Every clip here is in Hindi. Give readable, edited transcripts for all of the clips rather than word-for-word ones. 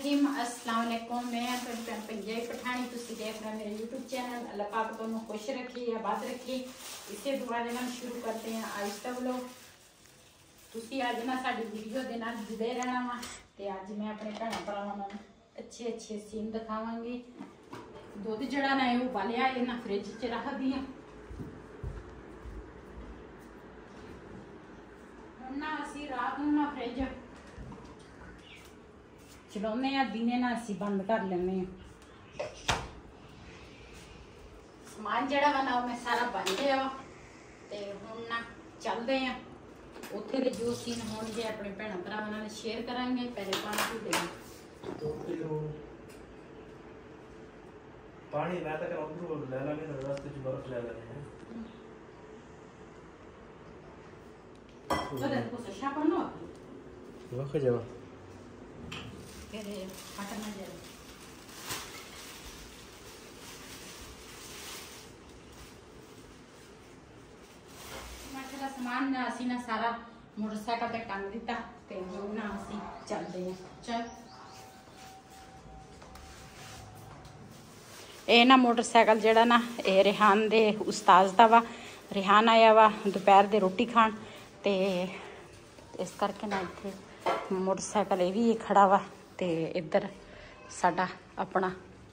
जी अस्सलाम वालेकुम। मैं पंजाबी पठानी तुसी देख रहे मेरे यूट्यूब चैनल। अल्लाह पाक तुहानू खुश रखे आबाद रखे। इसे दुआ दे नाल शुरू करते हैं आज का व्लॉग। तुसी अज ना साडी वीडियो दे नाल जुड़े रहना वा ते अज मैं अपने भैन भरावां नूं अच्छे अच्छे सीन दिखावांगी। दुध जड़ा ना है उबालिया है ना फ्रिज च रख दिया। हुण ना असीं रात नूं ना फ्रिज चलाने दिने ना असी बंद कर लेने। समान जड़ा वा ना मैं सारा बन गया वा ते हुण ना चलते हैं उत्थे दे जो सीन होणगे अपने भैन भरावां नाल शेयर करांगे। पहले पानी पी लेंगे तो फिर पानी मैं तक उधर ले लांगे ना रास्ते च बर्फ ले लेंगे। तो को सशा पनो वख जाओ फिर हटना जरा माशाल्लाह सामान ना असी ना सारा मोटरसाइकिल पे टंग दिता ते हुण ना असी चलते हैं। चल ये ना मोटरसाइकिल जड़ा ना ये रिहान दे उस्ताद दा वा। रिहान आया वा दोपहर दे रोटी खाण ते इस करके ना इत्थे मोटरसाइकिल ये भी खड़ा वा ते इधर साडा अपना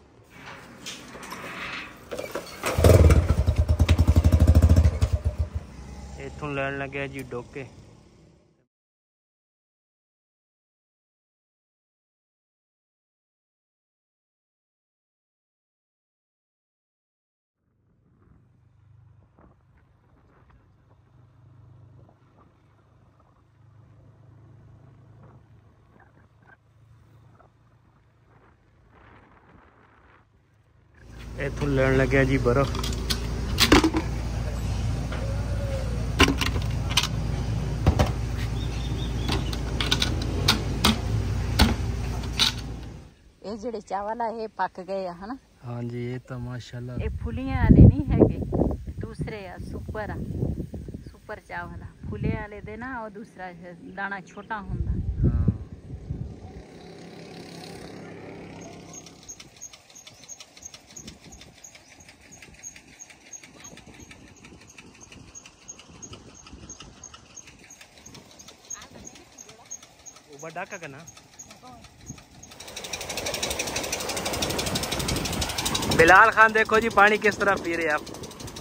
इथों लैन लगे जी डोके। इथों लैन लगे जी बर्फ। ये जेडे चावल है ये पक गए है ना। हाँ जी ये तो माशाल्लाह ये फुलियां वाले नहीं है दूसरे सुपर सुपर चावल फुले वाले दे ना और दूसरा दाना छोटा होंदा। हाँ वो बड़ा का ना बिलाल खान देखो जी पानी किस तरह पी रहे आप।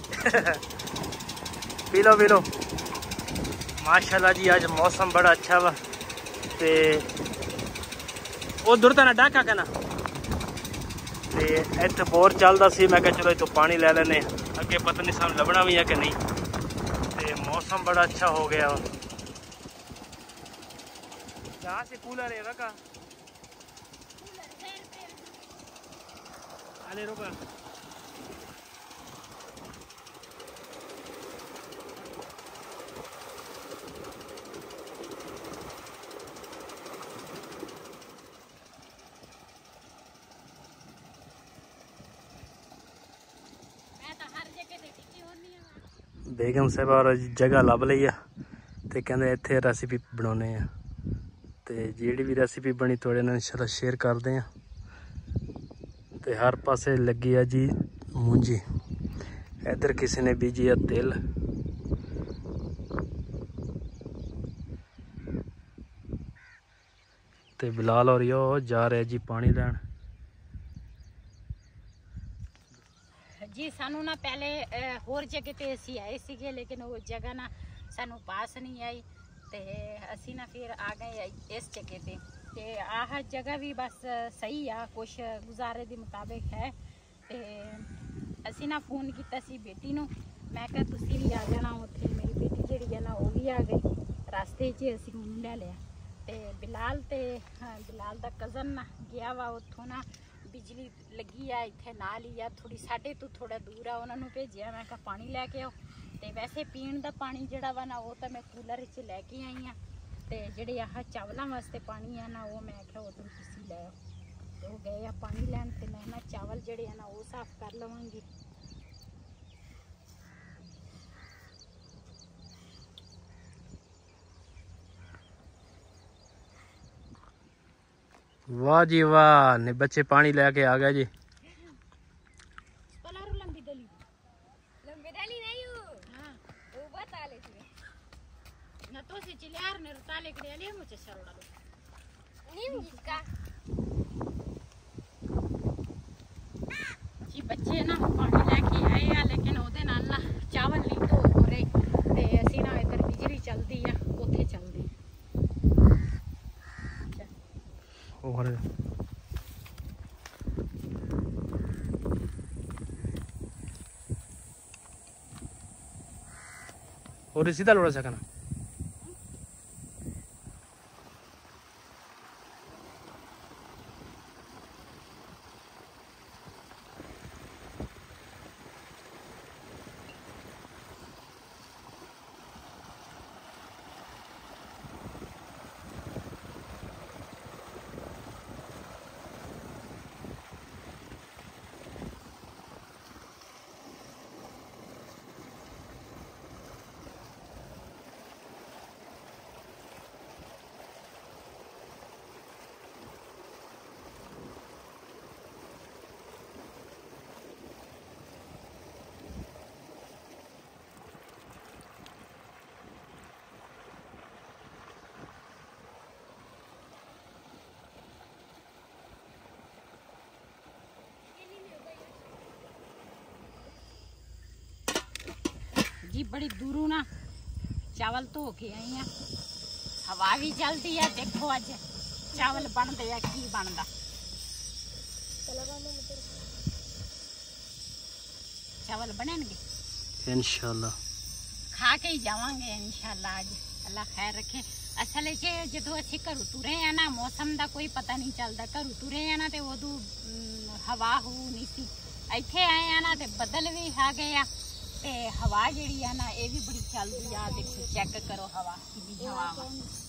पी लो पी लो। माशाल्लाह जी आज मौसम बड़ा अच्छा वा ते उधर तो ना डाका का ना ते इत्थे बोर चलदा सी। मैं कहा चलो इतो पानी ले लेने अगे पता नहीं सानू लभना भी है कि नहीं। ते मौसम बड़ा अच्छा हो गया वा। जहाँ से कूलर है रखा अरे रुका बेगम साहब और जगह लभ ली है ते कहंदे इत्थे रेसिपी बनाने आ ते जिहड़ी भी रेसिपी बनी थोड़े नाल इंशाल्लाह शेयर करते हैं। ते हर पासे लगी है जी मूंजी। इधर किसी ने बीजी है तिल। ते बिलाल और यो जा रहे जी पानी लैन। जी सानू ना पहले होर जगह ते असी आए सीगे लेकिन वो जगह ना सानू पास नहीं आई ते असी ना फिर आ गए इस जगह ते आह जगह भी बस सही आ कुछ गुजारे के मुताबिक है। ते असी ना फोन किया सी बेटी नू मैं कहा तुसी भी आ जाना उत्थे। मेरी बेटी जिहड़ी है ना वो भी आ गई रास्ते च असी उन्होंने ले लिया। ते बिलाल ते बिलाल दा कज़न ना गया वा उत्थों ना बिजली लगी है इत्थे नाल ही आ थोड़ी साडे तो थोड़ा दूर आ उन्होंने भेजिया। मैं कहा पानी लैके आओ ते वैसे पीण दा पानी जिहड़ा वा ना वो तो मैं कूलर च लैके आई हाँ ते जिहड़े आह चावलों वास्ते पानी है ना वो मैं आख्या उधर तुसी लै आओ ते वो गए आ पानी लैन ते मैं ना चावल जिहड़े है ना वो साफ कर लवांगी। वाह जी वाह, ने बच्चे पानी लेके आ गए जी। जी बच्चे ना पानी लेके आए हैं, लेकिन ओदे नाल ना चावल नहीं धो हो रहे ते असी ना इधर बिजली चलती है उत्थे चलदी और सीधा लोड़ा सकना। जी बड़ी दूरों ना चावल धो के आई हैं, हवा भी चलती है। देखो अज चावल बनते हैं की बनता। चावल बनेंगे इंशाल्लाह, खा के ही जावांगे इंशाल्लाह। अज अल्लाह खैर रखे। असल जो असी घरों तुरे हैं ना, मौसम का कोई पता नहीं चलता। घरों तुरे हैं ना तो उदू हवा हू नहीं सी। इत्थे आए हैं ना तो बदल भी आ गए आ ते हवा जिहड़ी है ना ये भी बड़ी चलती आ। देखो चेक करो हवा कितनी हवा वा।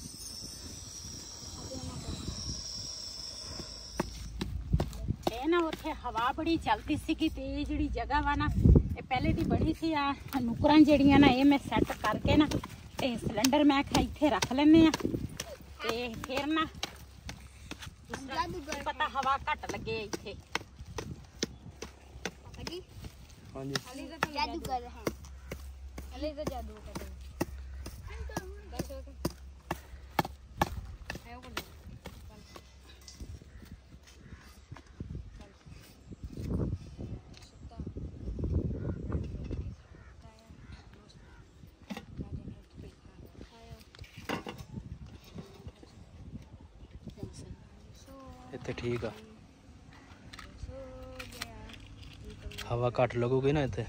ते ना उत्थे हवा बड़ी चलती सी कि ते जिहड़ी जगह वा ना ये पहले दी बनी सी। आ नुकरां जिहड़ियां ना ये मैं सैट करके ना ते सिलेंडर मैं खा इत्थे रख लैने आ ते फिर ना पता हवा घट लगे इत्थे। हाँ जी जादू कर रहे हैं। अले तो जादू कर रहे हैं। इतने ठीक आ, हवा घट लगूगी ना इतने।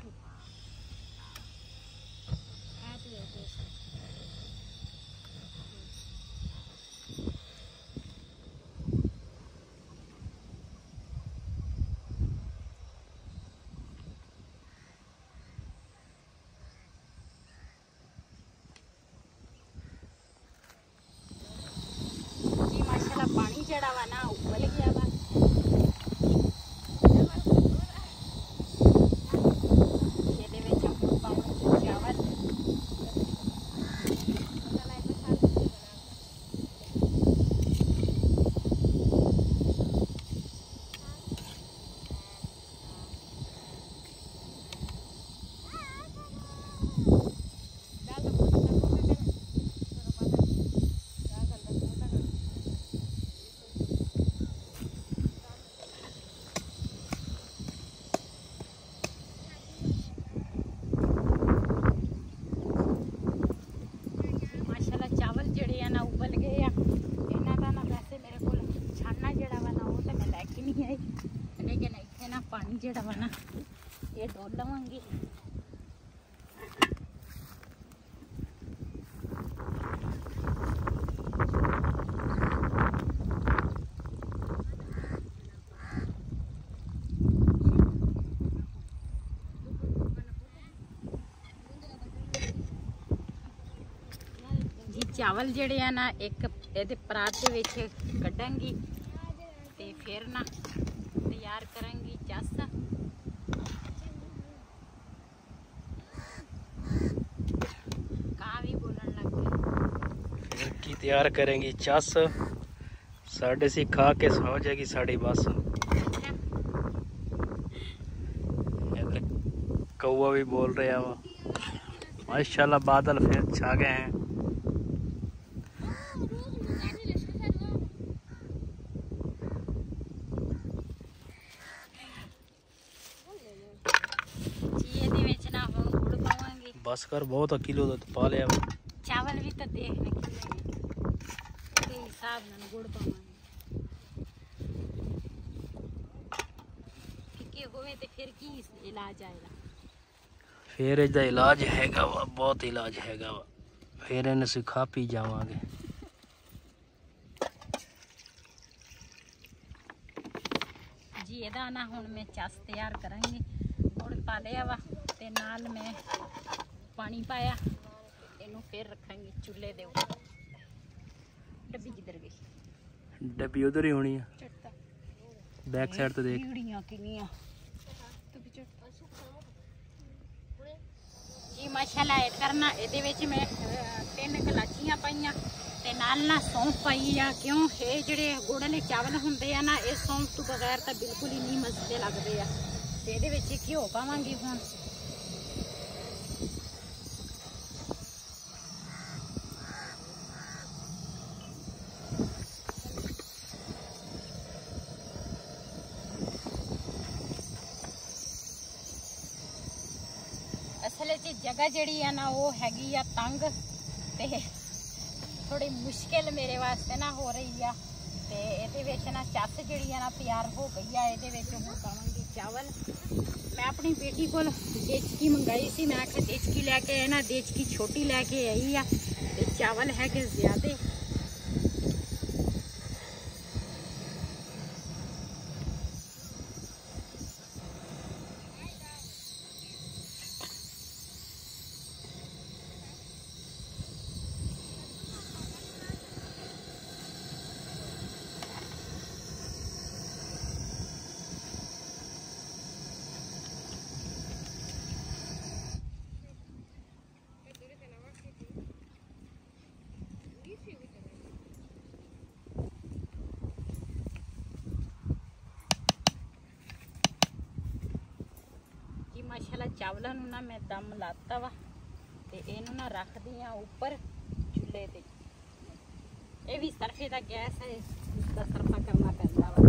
जी माशाल्लाह पानी जड़ा वा ना उबल गया वा। ਇਹਦੇ ਵਿੱਚ ਆਪਾਂ ਪਾਵਾਂਗੇ ਚਾਵਲ। लेकिन इतने ना पानी जड़ा वा ना ये डोल लवांगी। जी चावल जड़े है ना एक ये परात दे विच कड्डांगी ते फिर ना तैयार करेंगी चस। कहाँ भी बोलन लग गए। की तैयार करेंगी चस। साढ़े सी खा के सो जाएगी साड़ी बस। इधर कौवा भी बोल रहा वा। माशाल्लाह बादल फिर छा गए हैं। बस कर बहुत किलो तो पा लिया। चावल भी तो देखने के हिसाब ਨਾਲ ਗੁੜ ਪਾਵਾਂਗੇ। ਫਿੱਕੇ ਹੋਵੇ ਤੇ ਫਿਰ ਕੀ ਇਲਾਜ ਆਏਗਾ। फिर इसका इलाज हैगा वा, बहुत इलाज हैगा वा। फिर इन्हें सिखा पी जावांगे। जी ਇਹਦਾ ਨਾ ਹੁਣ ਮੈਂ ਚਸ ਤਿਆਰ ਕਰਾਂਗੀ। ਗੁੜ ਪਾ ਲਿਆ ਵਾ ਤੇ ਨਾਲ ਮੈਂ ਪਾਣੀ ਪਾਇਆ। ਇਹਨੂੰ ਫਿਰ ਰੱਖਾਂਗੇ ਚੁੱਲ੍ਹੇ ਦੇ ਉੱਪਰ। ਡੱਬੀ ਕਿੱਧਰ ਗਈ? डब्बी उधर ही होनी है। ਚਟਤਾ बैक साइड तो देख। ਕੀੜੀਆਂ ਕਿੰਨੀਆਂ ਜੀ ਮਾਸ਼ਾਅੱਲਾ। ਇਹ ਕਰਨਾ ਇਹਦੇ ਵਿੱਚ ਮੈਂ 3 ਕਲਾਚੀਆਂ ਪਾਈਆਂ ਤੇ ਨਾਲ ਨਾ ਸੌਂਫ ਪਾਈ ਆ। ਕਿਉਂ ਇਹ ਜਿਹੜੇ ਗੁੜ ਵਾਲੇ ਚਾਵਲ ਹੁੰਦੇ ਆ ਨਾ, ਇਹ ਸੌਂਫ ਤੋਂ ਬਗੈਰ ਤਾਂ ਬਿਲਕੁਲ ਹੀ ਨਹੀਂ ਮਜ਼ੇ ਲੱਗਦੇ ਆ। ਤੇ ਇਹਦੇ ਵਿੱਚ ਘਿਓ ਪਾਵਾਂਗੀ ਹੁਣ। ਅਸਲ 'ਚ ਜਗ੍ਹਾ ਜਿਹੜੀ ਆ ਨਾ ਉਹ ਹੈਗੀ ਆ ਤੰਗ ਤੇ ਥੋੜੀ ਮੁਸ਼ਕਿਲ ਮੇਰੇ ਵਾਸਤੇ ਨਾ ਹੋ ਰਹੀ ਆ। ਤੇ ਇਹਦੇ ਵਿੱਚ ਨਾ ਚੱਸ ਜਿਹੜੀ ਆ ਨਾ ਤਿਆਰ ਹੋ ਗਈ ਆ। ਇਹਦੇ ਵਿੱਚ ਹੁਣ ਪਾਵਾਂਗੀ ਚਾਵਲ। ਮੈਂ ਆਪਣੀ ਬੇਟੀ ਕੋਲ ਦੇਚਕੀ ਮੰਗਾਈ ਸੀ। ਮੈਂ ਆਖਿਆ ਦੇਚਕੀ ਲੈ ਕੇ ਆਏ ਨਾ, ਦੇਚਕੀ ਛੋਟੀ ਲੈ ਕੇ ਆਈ ਆ ਤੇ ਚਾਵਲ ਹੈਗੇ ਜ਼ਿਆਦੇ। ਮਾਸ਼ਾਅੱਲਾ ਚਾਵਲਾਂ ਨੂੰ ਨਾ ਮੈਂ ਦਮ ਲਾਤਾ ਵਾ ਤੇ ਇਹਨੂੰ ਨਾ ਰੱਖਦੀ ਆ ਉੱਪਰ ਚੁੱਲ੍ਹੇ ਤੇ। ਇਹ ਵੀ ਸਰਫੇ ਦਾ ਗੈਸ ਹੈ, ਇਸਦਾ ਸਰਫਾ ਕਰਨਾ ਪੈਂਦਾ ਵਾ।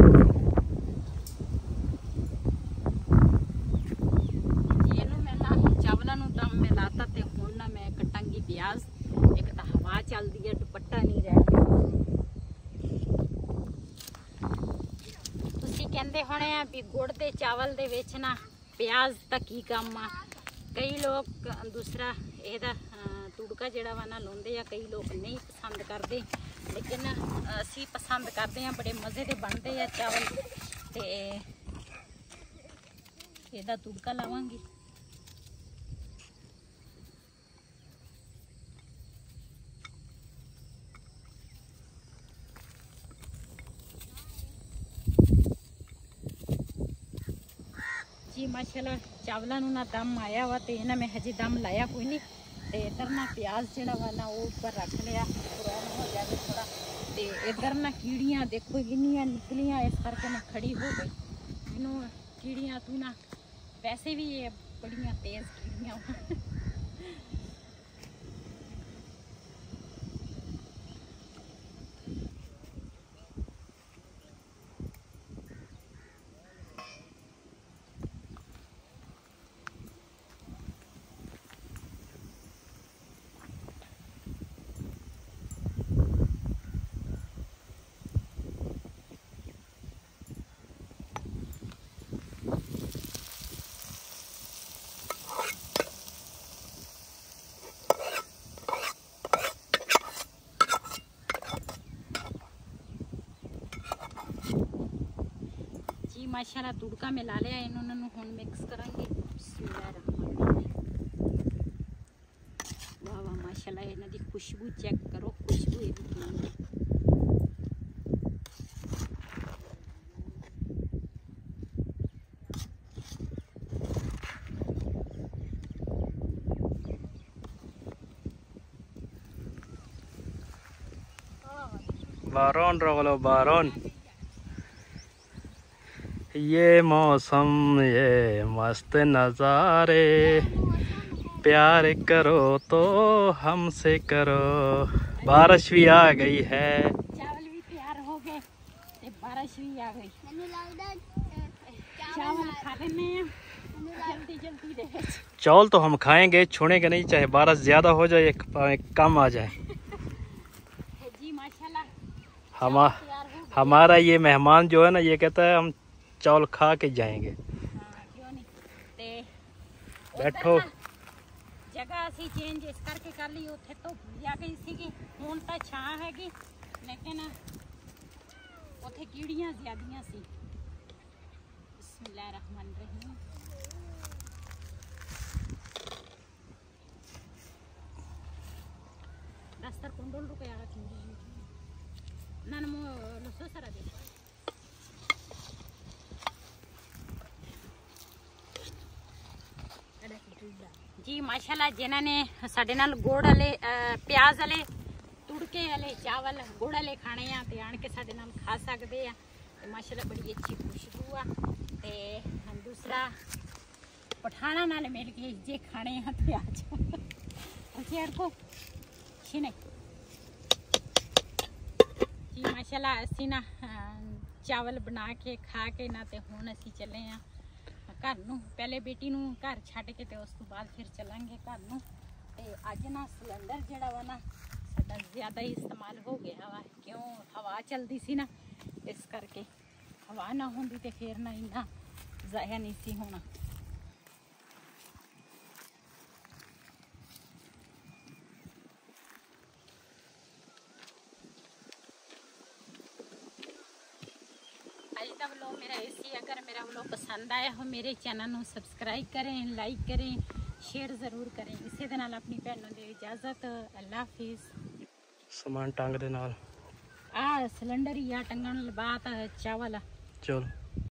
ਇਹਨੂੰ ਮੈਂ ਨਾ ਚਾਵਲਾਂ ਨੂੰ ਦਮ ਮੈਂ ਲਾਤਾ ਤੇ ਹੁਣ ਨਾ ਮੈਂ ਕੱਟਾਂਗੀ ਪਿਆਜ਼। ਇੱਕ ਤਾਂ ਹਵਾ ਚੱਲਦੀ ਹੈ, ਦੁਪੱਟਾ ਨਹੀਂ ਰਹਿ ਗਿਆ। ਤੁਸੀਂ ਕਹਿੰਦੇ ਹੋਣੇ ਆ ਵੀ ਗੁੜ ਤੇ ਚਾਵਲ ਦੇ ਵਿੱਚ ਨਾ ਪਿਆਜ਼ ਦਾ ਕੀ ਕੰਮ ਆ। ਕਈ ਲੋਕ ਦੂਸਰਾ ਇਹਦਾ ਤੁੜਕਾ ਜਿਹੜਾ ਵਾ ਨਾ ਲਾਉਂਦੇ ਆ, ਕਈ ਲੋਕ ਨਹੀਂ ਪਸੰਦ ਕਰਦੇ, ਲੇਕਿਨ ਅਸੀਂ ਪਸੰਦ ਕਰਦੇ ਆ। ਬੜੇ ਮਜ਼ੇ ਦੇ ਬਣਦੇ ਆ ਚਾਵਲ ਤੇ ਇਹਦਾ ਤੁੜਕਾ ਲਾਵਾਂਗੀ। जी माशाल्लाह चावलों ना दम आया वा तो इन्हें मैं हजे दम लाया कोई नहीं। तो इधर ना प्याज जड़ा वा ना वो ऊपर रख लिया ब्राउन हो जाए थोड़ा। तो इधर ना कीड़ियाँ देखो किनियां निकलियाँ, इस करके मैं खड़ी हो गई। मैनू कीड़ियाँ तू ना वैसे भी ये बड़ियाँ तेज़ कीड़ियाँ। माशाल्लाह तुड़का मिला लिया, इन्होंने हुण मिक्स करांगे। वाह वाह माशाल्लाह इन्हां दी खुशबू चेक करो, खुशबू इहदी बारोन रोलो बारोन। ये मौसम ये मस्त नज़ारे, प्यार करो तो हमसे करो। बारिश भी आ गई है, चावल भी तैयार हो गए, बारिश भी आ गई। चावल खा लेने हैं जल्दी जल्दी दे। चावल तो हम खाएंगे, छोड़ेंगे नहीं, चाहे बारिश ज्यादा हो जाए कम आ जाए। जी माशाल्लाह हमारा ये मेहमान जो है ना, ये कहता है हम चावल खा के जाएंगे। क्यों नहीं ते बैठो। जगह ਅਸੀਂ ਚੇਂਜ ਇਸ ਕਰਕੇ ਕਰ ਲਈ, ਉੱਥੇ ਧੁੱਪ ਜਾ ਗਈ ਸੀਗੀ, ਹੁਣ ਤਾਂ ਛਾਂ ਹੈਗੀ, ਲੇਕਿਨ ਉੱਥੇ ਕੀੜੀਆਂ ਜ਼ਿਆਦੀਆਂ ਸੀ। ਬਿਸਮਿਲ੍ਲਾਹਿਰ ਰਹਿਮਾਨਿਰ Rahim. Dastar kondol ru kaya kiri. Nan mo luso sara de. जी माशाल्लाह जिन्हों ने साडे नाल गुड़ वाले प्याज वाले तुड़के वाले चावल गुड़ वाले खाने आ ते आन के साडे नाल खा सकते हैं। ते माशाल्लाह बड़ी अच्छी खुशबू आ। ते दूसरा पठाना नाल मिल के जे खाने आ ते आ जाओ चेयर को छिने जी माशाल्लाह असी ना चावल बना के खा के ना ते हुण असी चले आ घर नूं। पहले बेटी नूं घर छड्ड के ते उस तो बाद फिर चलांगे घर नूं। ते अज ना सिलेंडर जिहड़ा वा ना साडा ज़्यादा ही इस्तेमाल हो गया वा, क्यों हवा चलदी सी ना, इस करके हवा ना होंदी ते फिर ना इन्ना ज़ाया नहीं सी होना। आज का व्लॉग मेरा ऐसी, अगर मेरा व्लॉग पसंद आया हो मेरे चैनल को सबसक्राइब करें, लाइक करें, शेयर ज़रूर करें। इसे दे नाल अपनी भैन नूं दे इजाज़त। अल्लाह हाफिज़। समान टंग दे नाल आ सिलेंडर ही आ टंगण बात चावल। चल।